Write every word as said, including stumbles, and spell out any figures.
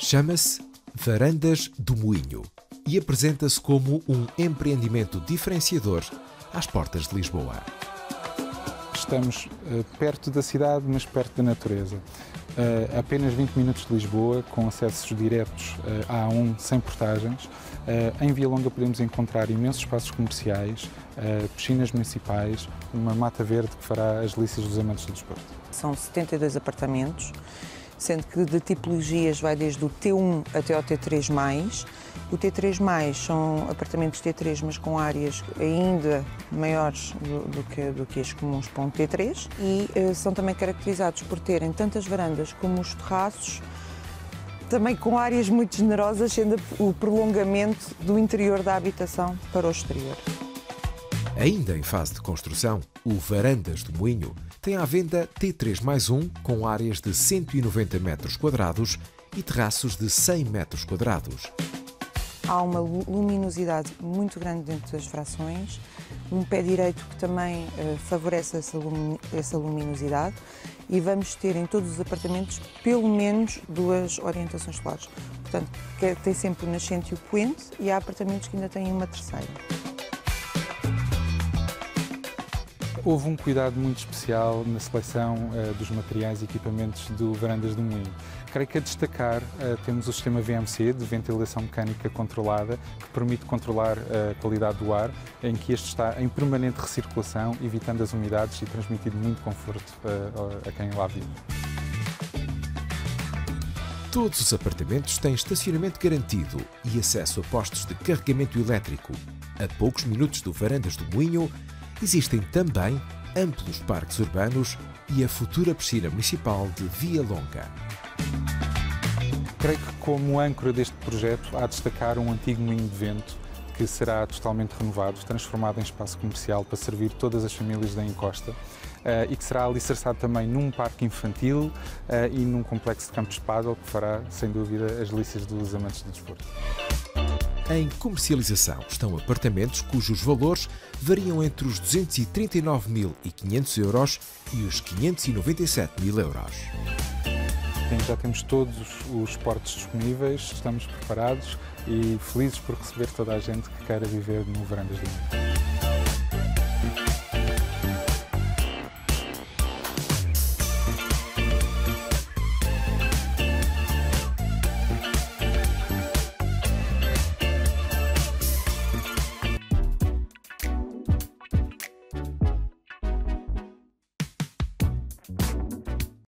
Chama-se Varandas do Moinho e apresenta-se como um empreendimento diferenciador às portas de Lisboa. Estamos uh, perto da cidade, mas perto da natureza. Uh, apenas vinte minutos de Lisboa, com acessos diretos uh, à A um, sem portagens. Uh, em Via Longa podemos encontrar imensos espaços comerciais, uh, piscinas municipais, uma mata verde que fará as delícias dos amantes do desporto. São setenta e dois apartamentos, sendo que de tipologias vai desde o T um até ao T três mais. O T três mais são apartamentos T três, mas com áreas ainda maiores do, do, que, do que as comuns para um T três e uh, são também caracterizados por terem tantas varandas como os terraços, também com áreas muito generosas, sendo o prolongamento do interior da habitação para o exterior. Ainda em fase de construção, o Varandas do Moinho tem à venda T três mais um com áreas de cento e noventa metros quadrados e terraços de cem metros quadrados. Há uma luminosidade muito grande dentro das frações, um pé direito que também uh, favorece essa, lumi essa luminosidade e vamos ter em todos os apartamentos pelo menos duas orientações solares. Portanto, tem sempre o nascente e o poente e há apartamentos que ainda têm uma terceira. Houve um cuidado muito especial na seleção uh, dos materiais e equipamentos do Varandas do Moinho. Creio que a destacar uh, temos o sistema V M C, de ventilação mecânica controlada, que permite controlar a qualidade do ar, em que este está em permanente recirculação, evitando as umidades e transmitindo muito conforto uh, a quem lá vive. Todos os apartamentos têm estacionamento garantido e acesso a postos de carregamento elétrico. A poucos minutos do Varandas do Moinho, existem também amplos parques urbanos e a futura piscina municipal de Via Longa. Creio que como âncora deste projeto há de destacar um antigo moinho de vento que será totalmente renovado, transformado em espaço comercial para servir todas as famílias da encosta uh, e que será alicerçado também num parque infantil uh, e num complexo de campos de pádel que fará, sem dúvida, as delícias dos amantes do desporto. Em comercialização estão apartamentos cujos valores variam entre os duzentos e trinta e nove mil e quinhentos euros e os quinhentos e noventa e sete mil euros. Sim, já temos todos os portos disponíveis, estamos preparados e felizes por receber toda a gente que queira viver no Varandas do Moinho.